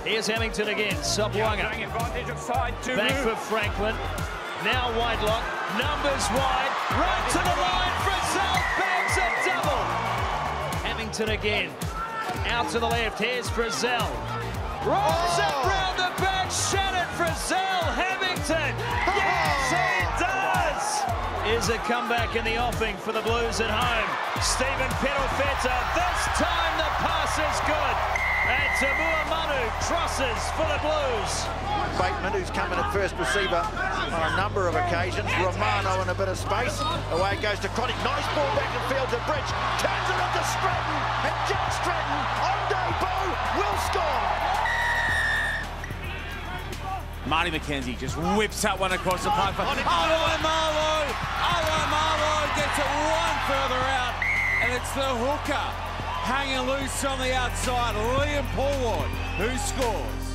Here's Hammington again. Subwanga. Back for Franklin. Now Whitelock. Numbers wide. Right to the line. Frizell bangs a double. Hammington again. Out to the left. Here's Frizell. Rolls it round the back. Shannon. Frizell. Hammington. Yes, he does. Is a comeback in the offing for the Blues at home. Stephen Pedalfeta. This time the pass is good. And Tumua Manu crosses for the Blues. Bateman, who's come in at first receiver on a number of occasions. Romano in a bit of space. Away goes to Chronic. Nice ball back in field to Bridge. Turns it up to Stratton. And Jack Stratton on debut will score. Marty McKenzie just whips that one across the park. Marlow gets it one further out. And it's the hooker hanging loose on the outside. Liam Polwart who scores.